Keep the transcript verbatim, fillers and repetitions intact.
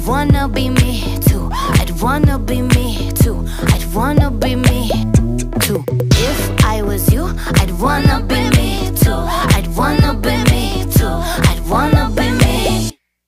wanna be me too. I'd wanna be me too. I'd wanna be me too. If I was you, I'd wanna be me